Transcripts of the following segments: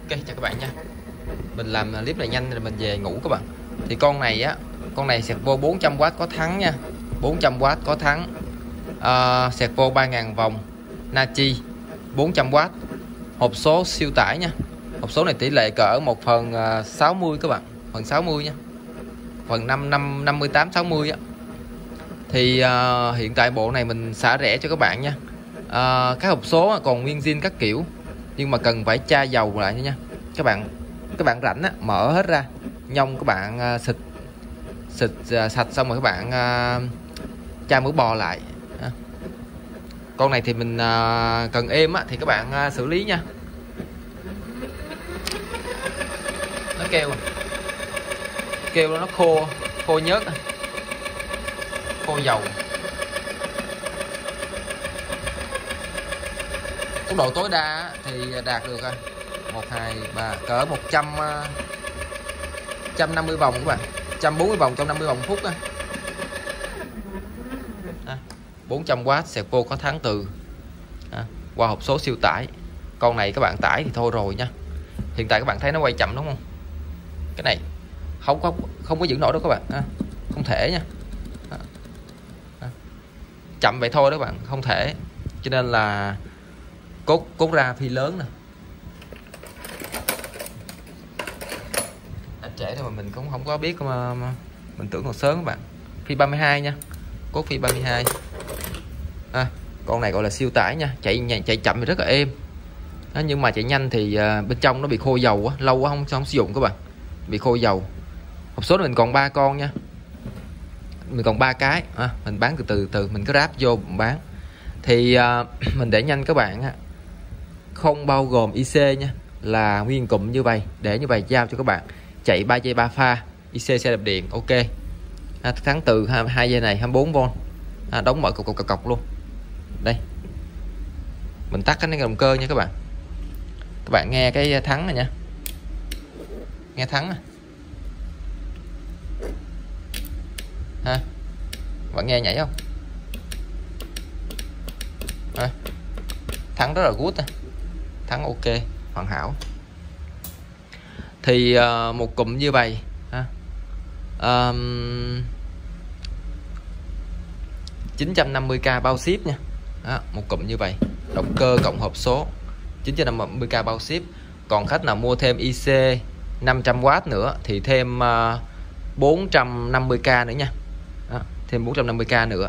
Ok, chào các bạn nha. Mình làm clip này nhanh rồi mình về ngủ các bạn. Thì con này sạc vô 400W có thắng nha. 400W có thắng. Sạc vô 3000 vòng Nachi 400W. Hộp số siêu tải nha. Hộp số này tỷ lệ cỡ 1/60 các bạn, phần 60 nha. Phần 58 60 á. Thì hiện tại bộ này mình xả rẻ cho các bạn nha. Các hộp số còn nguyên zin các kiểu, nhưng mà cần phải tra dầu lại nha. Các bạn rảnh á, mở hết ra, nhông các bạn xịt sạch xong rồi các bạn tra mỡ bò lại. Con này thì mình cần êm á, thì các bạn xử lý nha. Nó kêu nó khô nhớt, khô dầu. Tốc độ tối đa thì đạt được 1 2 3 cỡ 150 vòng các bạn, 140 vòng, 150 vòng phút á. 400W sạc vô có tháng từ qua hộp số siêu tải. Con này các bạn tải thì thôi rồi nha. Hiện tại các bạn thấy nó quay chậm đúng không? Cái này không có giữ nổi đâu các bạn, không thể nha. Chậm vậy thôi đó các bạn, không thể. Cho nên là cốt ra phi lớn nè. Trễ rồi mà mình cũng không có biết, mà mình tưởng còn sớm các bạn. Phi 32 nha, cốt phi 32. Con này gọi là siêu tải nha, chạy chậm thì rất là êm. Nhưng mà chạy nhanh thì bên trong nó bị khô dầu quá, lâu quá không sử dụng các bạn, bị khô dầu. Hộp số mình còn 3 con nha, mình còn 3 cái. Mình bán từ từ mình cứ ráp vô mình bán. Thì mình để nhanh các bạn không bao gồm IC nha, là nguyên cụm như vậy, để như vậy giao cho các bạn. Chạy 3 dây 3 pha, IC xe đạp điện. Ok, thắng từ 2 dây này 24V, đóng mở cọc luôn. Đây, mình tắt cái động cơ nha các bạn. Các bạn nghe cái thắng này nha, nghe thắng này. Bạn nghe nhảy không? Thắng rất là good, thắng ok, hoàn hảo. Thì một cụm như vậy 950k bao ship nha. Một cụm như vậy, động cơ cộng hộp số 950k bao ship. Còn khách nào mua thêm IC 500W nữa thì thêm 450k nữa nha. Thêm 450k nữa.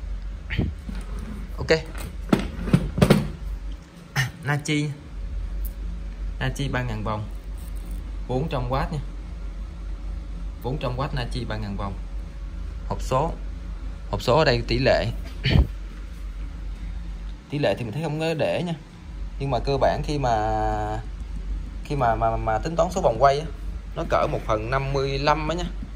Ok. Nachi 3000 vòng 400W nha. 400W Nachi 3000 vòng. Hộp số ở đây tỷ lệ thì mình thấy không có để nha, nhưng mà cơ bản khi mà tính toán số vòng quay á, nó cỡ 1/55 á nha.